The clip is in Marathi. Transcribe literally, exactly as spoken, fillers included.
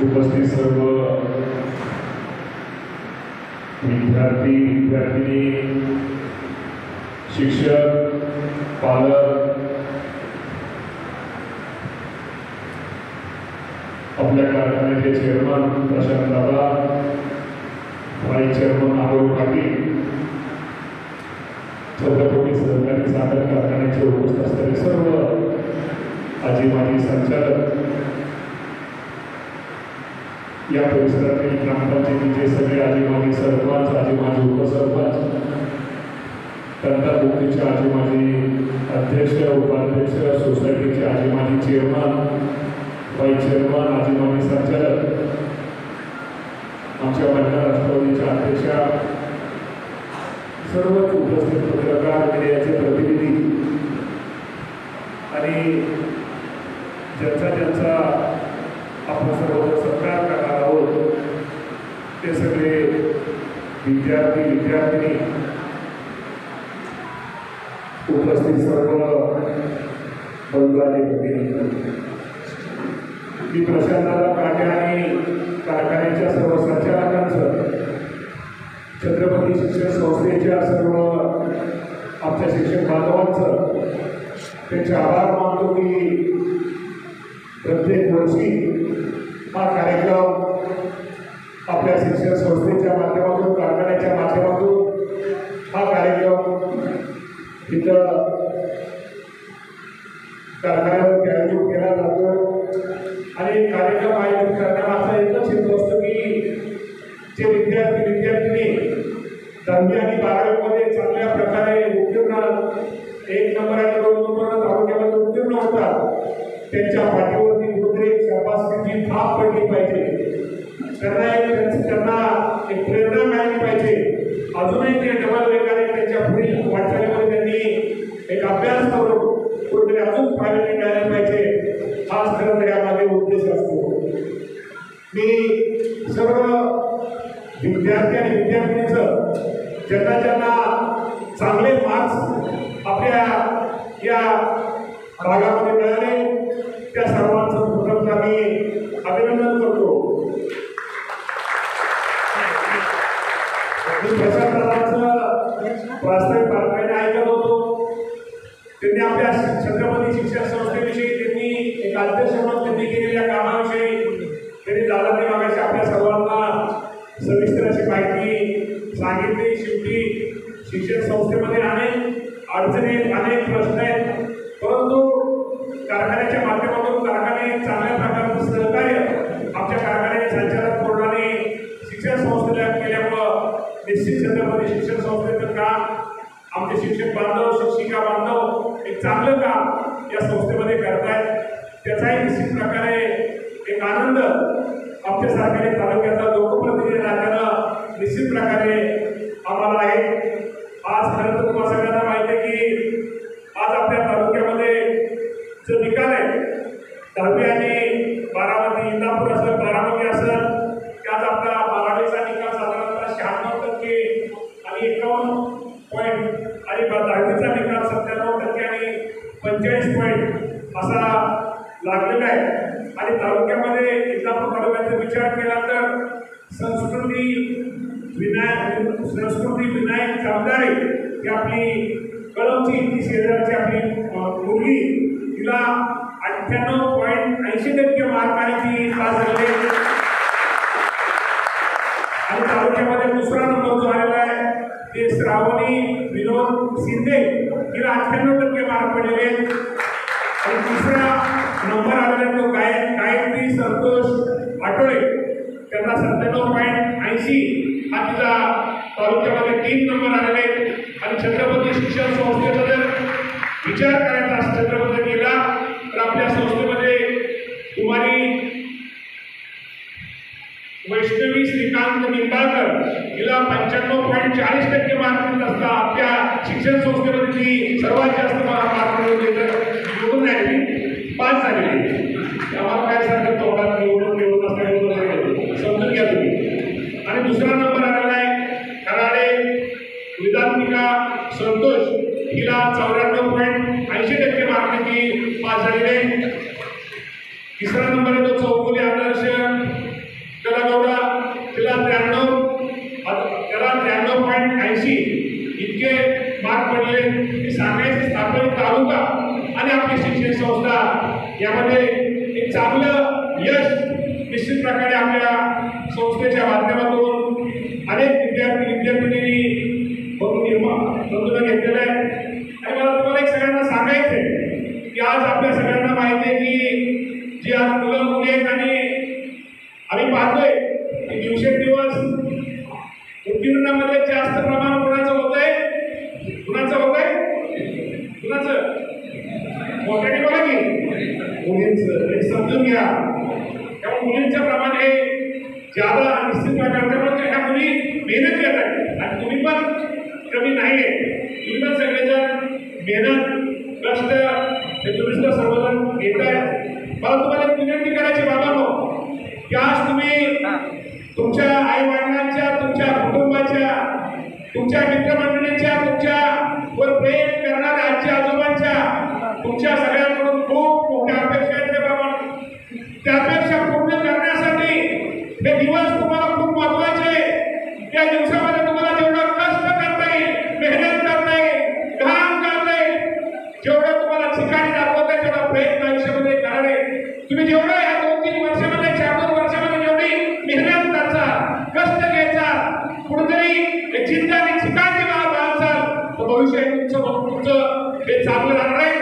उपस्थित सर्व विद्यार्थी विद्यार्थिनी शिक्षक पालक आपल्या कारखान्याचे चेअरमन प्रशांत दादा व्हाईस चेअरमन आरोग्य पाटील छत्रपती सहकारी साखर कारखान्याचे उपस्थित असलेले सर्व आजी माजी संचालक या परिसरातील ग्रामपंचायतीचे सगळे आजी माजी सरपंच आजी माजी उपसरपंच तंटामुक्तीचे आजी माजी अध्यक्ष उपाध्यक्ष सोसायटीचे आजी माजी चेअरमन व्हाईस चेअरमन आजी माजी संचालक आमच्या महिला राष्ट्रवादीच्या अध्यक्षा सर्व उपस्थित पत्रकार मीडियाचे प्रतिनिधी आणि ज्यांचा ज्यांचा आपण सर्व सत्कार करणार आहोत ते सगळे विद्यार्थी विद्यार्थिनी उपस्थित सर्व बंधूंनी प्रतिनिधी मी प्रशांताला काटे आणि कारखान्याच्या सर्व संचालकांचं छत्रपती शिक्षण संस्थेच्या सर्व आमच्या शिक्षक बांधवांचं त्यांचे आभार मानतो की प्रत्येक वर्षी हा कार्यक्रम आपल्या शिक्षण संस्थेच्या माध्यमातून कारखान्याच्या माध्यमातून हा कार्यक्रम इथं कारखान्यावर आयोजित केला जातो आणि कार्यक्रम आयोजित करण्यामागचा एकच हेतू असतो की जे विद्यार्थी विद्यार्थिनी दहावी आणि बारावीमध्ये चांगल्या प्रकारे उत्तीर्ण एक नंबर आणि दोन नंबर तालुक्यामध्ये उत्तीर्ण होतात त्यांच्या पाठीवरती कुठेतरी शाबासकीची थाप पडली पाहिजे त्यांना एक त्यांना एक प्रेरणा मिळाली पाहिजे अजूनही ते डबल वेगाने त्यांच्या पुढील वाटचालीमध्ये त्यांनी एक अभ्यास करून कुठेतरी अजून प्रावीण्य मिळाले पाहिजे हाच खरं तर यामागे उद्देश असतो मी सर्व विद्यार्थी आणि विद्यार्थिनींचं ज्यांना ज्यांना चांगले मार्क्स आपल्या या भागामध्ये मिळाले त्या सर्वांचं प्रथम मी अभिनंदन करतो मी प्रशांत दादांचं वास्तविक बातम्याने ऐकत होतो त्यांनी आपल्या छत्रपती शिक्षण संस्थेविषयी त्यांनी एक अध्यक्ष म्हणून त्यांनी केलेल्या कामाविषयी त्यांनी दादांनी मागाशी आपल्या सर्वांना सविस्तर अशी माहिती सांगितली शेवटी शिक्षण संस्थेमध्ये अनेक अडचणी अनेक प्रश्न आहेत परंतु कारखान्याच्या माध्यमातून कारखाने चांगल्या प्रकारचं सहकार्य आमच्या कारखान्याचे संचालक कोर्टाने शिक्षण संस्थेला केल्यामुळं निश्चित छत्रपती शिक्षण संस्थेचं काम आमचे शिक्षक बांधव शिक्षिका बांधव एक चांगलं काम या संस्थेमध्ये करतायत त्याचाही निश्चित प्रकारे एक आनंद आमच्या सारख्या तालुक्याचा लोकप्रतिनिधी नात्यानं निश्चित प्रकारे आम्हाला आहे आज खरं तर तुम्हाला सगळ्यांना माहिती आहे की आज आपल्या तालुक्यामध्ये जो निकाल आहे दहावी आणि बारामती इंदापूर असेल बारामती असेल त्यात आपला बारावीचा निकाल साधारणतः शहाण्णव टक्के आणि एकावन्न पॉईंट आणि दहावीचा निकाल सत्त्याण्णव टक्के आणि पंचेचाळीस पॉईंट असा लागलेला आहे आणि तालुक्यामध्ये इंदापूर तालुक्याचा विचार केला तर संस्कृती विनायक संस्कृती विनायक चांदारे ही आपली कळमची ती शेजारची आपली मुलगी तिला अठ्ठ्याण्णव पॉईंट ऐंशी टक्के मार्क आहे ती पास झाली आणि तालुक्यामध्ये दुसरा नंबर जो आलेला आहे ते श्रावणी विनोद शिंदे तिला अठ्ठ्याण्णव टक्के मार्क पडलेले आणि तिसरा नंबर आलेला तो गायक गायत्री संतोष आठवळे त्यांना सत्त्याण्णव पॉईंट ऐंशी हा तिचा तालुक्यामध्ये तीन नंबर आलेले आणि छत्रपती शिक्षण संस्थेचा जर विचार करायचा छत्रपती केला तर आपल्या संस्थेमध्ये कुमारी वैष्णवी श्रीकांत निंबाळकर हिला पंच्याण्णव पॉईंट चाळीस टक्के मार्क मिळत असता आपल्या शिक्षण संस्थेमध्ये ती सर्वात जास्त मार्क मिळवून निवडून राहिली पास झालेली आम्हाला काय सांगत तोंडात निवडून निवडून असल्यामुळे समजून घ्या तुम्ही आणि दुसरा नंबर आलेला आहे खराडे वेदांतिका संतोष हिला चौऱ्याण्णव पॉईंट ऐंशी टक्के मार्कांनी पास झालेले तिसरा नंबर आहे तो चौगुले आदर्श त्याला जेवढा त्याला त्र्याण्णव त्याला त्र्याण्णव पॉईंट ऐंशी इतके मार्क पडले की सांगायचे स्थापनिक तालुका आणि आपली शिक्षण संस्था यामध्ये एक चांगलं यश निश्चित प्रकारे आपल्या संस्थेच्या माध्यमातून अनेक विद्यार्थी विद्यार्थिनींनी निर्माण घेतलेलं आहे. आणि मला तुम्हाला एक सगळ्यांना सांगायचं आहे की आज आपल्या सगळ्यांना माहिती आहे की जी आज मुलं मुली आहेत आणि आम्ही पाहतोय की दिवसेंदिवस उत्तीर्णामध्ये जास्त प्रमाण कोणाचं होत आहे कुणाचं होत आहे कुणाचं मोठ्याने बोला की मुलींचं हे समजून घ्या. त्यामुळे मुलींचं प्रमाण हे ज्यादा निश्चित प्रकारच्या ह्या मुली मेहनत घेत आहेत आणि तुम्ही पण कमी नाही आहे. तुम्ही पण सगळेजण मेहनत कष्ट हे तुम्ही सुद्धा सर्वजण घेत आहे. मला तुम्हाला एक विनंती करायची बाबांनो की आज तुम्ही तुमच्या आई वडिलांच्या तुमच्या कुटुंबाच्या तुमच्या मित्रमंडळींच्या तुमच्या वर प्रेम करणाऱ्या आजी आजोबांच्या तुमच्या सगळ्यांकडून खूप मोठ्या अपेक्षा आहेत बाबा. त्या अपेक्षा पूर्ण करण्यासाठी हे दिवस तुम्हाला खूप महत्वाचे. त्या दिवसामध्ये तुम्हाला जेवढं कष्ट करता येईल मेहनत करता येईल घाम करता येईल जेवढं तुम्हाला ठिकाणी दाखवता येईल तेवढा प्रयत्न आयुष्यामध्ये करावे. तुम्ही जेवढं या दोन तीन वर्षामध्ये चार दोन वर्षामध्ये जेवढी मेहनत करता कष्ट घ्यायचा कुठेतरी जिंकण्याची ठिकाणी बाळगाल तर भविष्य तुमचं तुमचं हे चांगलं राहणार आहे.